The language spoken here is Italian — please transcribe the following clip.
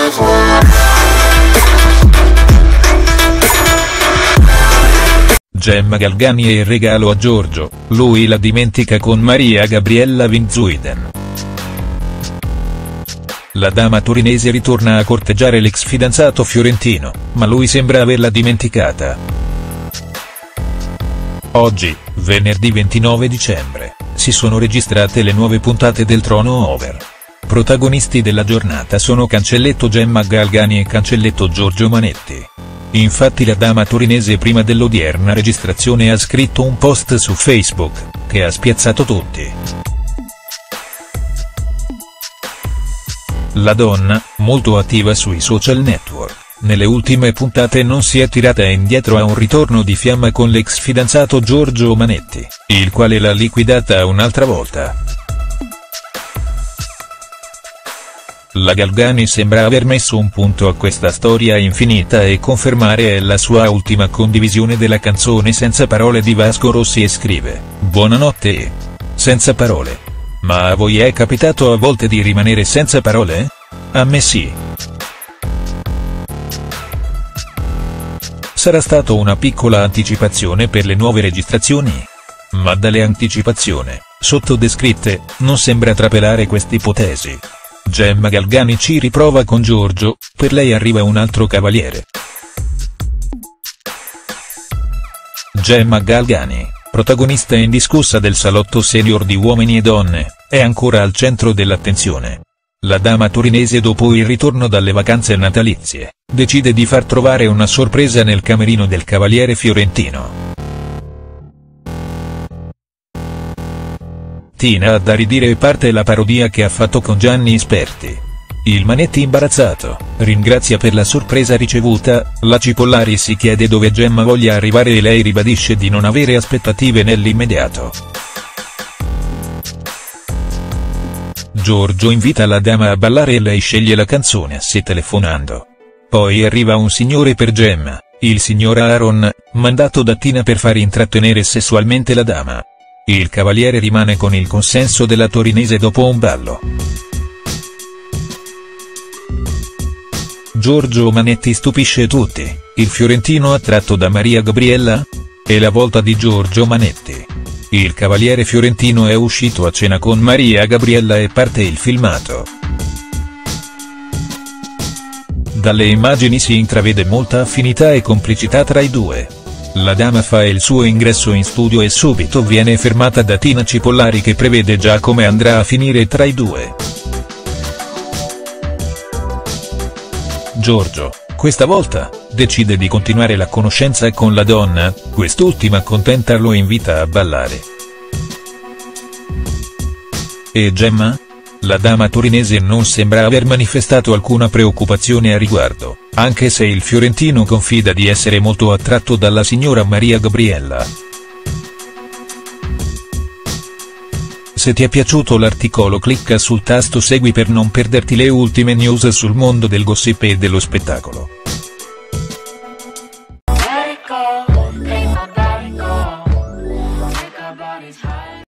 Gemma Galgani e il regalo a Giorgio, lui la dimentica con Maria Gabriella Van Zuiden. La dama torinese ritorna a corteggiare l'ex fidanzato fiorentino, ma lui sembra averla dimenticata. Oggi, venerdì 29 dicembre, si sono registrate le nuove puntate del Trono Over. Protagonisti della giornata sono cancelletto Gemma Galgani e cancelletto Giorgio Manetti. Infatti la dama torinese prima dell'odierna registrazione ha scritto un post su Facebook, che ha spiazzato tutti. La donna, molto attiva sui social network, nelle ultime puntate non si è tirata indietro a un ritorno di fiamma con l'ex fidanzato Giorgio Manetti, il quale l'ha liquidata un'altra volta. La Galgani sembra aver messo un punto a questa storia infinita e confermare la sua ultima condivisione della canzone Senza parole di Vasco Rossi e scrive: "Buonanotte e senza parole. Ma a voi è capitato a volte di rimanere senza parole? A me sì. Sarà stato una piccola anticipazione per le nuove registrazioni? Ma dalle anticipazioni, sottodescritte, non sembra trapelare quest'ipotesi. Gemma Galgani ci riprova con Giorgio, per lei arriva un altro cavaliere". Gemma Galgani, protagonista indiscussa del salotto senior di Uomini e Donne, è ancora al centro dell'attenzione. La dama torinese, dopo il ritorno dalle vacanze natalizie, decide di far trovare una sorpresa nel camerino del cavaliere fiorentino. Tina ha da ridire e parte la parodia che ha fatto con Gianni Sperti. Il Manetti imbarazzato, ringrazia per la sorpresa ricevuta, la Cipollari si chiede dove Gemma voglia arrivare e lei ribadisce di non avere aspettative nell'immediato. Giorgio invita la dama a ballare e lei sceglie la canzone a sé telefonando. Poi arriva un signore per Gemma, il signor Aaron, mandato da Tina per far intrattenere sessualmente la dama. Il cavaliere rimane con il consenso della torinese dopo un ballo. Giorgio Manetti stupisce tutti, il fiorentino attratto da Maria Gabriella? È la volta di Giorgio Manetti. Il cavaliere fiorentino è uscito a cena con Maria Gabriella e parte il filmato. Dalle immagini si intravede molta affinità e complicità tra i due. La dama fa il suo ingresso in studio e subito viene fermata da Tina Cipollari che prevede già come andrà a finire tra i due. Giorgio, questa volta, decide di continuare la conoscenza con la donna, quest'ultima contenta lo invita a ballare. E Gemma? La dama torinese non sembra aver manifestato alcuna preoccupazione a riguardo, anche se il fiorentino confida di essere molto attratto dalla signora Maria Gabriella. Se ti è piaciuto l'articolo clicca sul tasto segui per non perderti le ultime news sul mondo del gossip e dello spettacolo.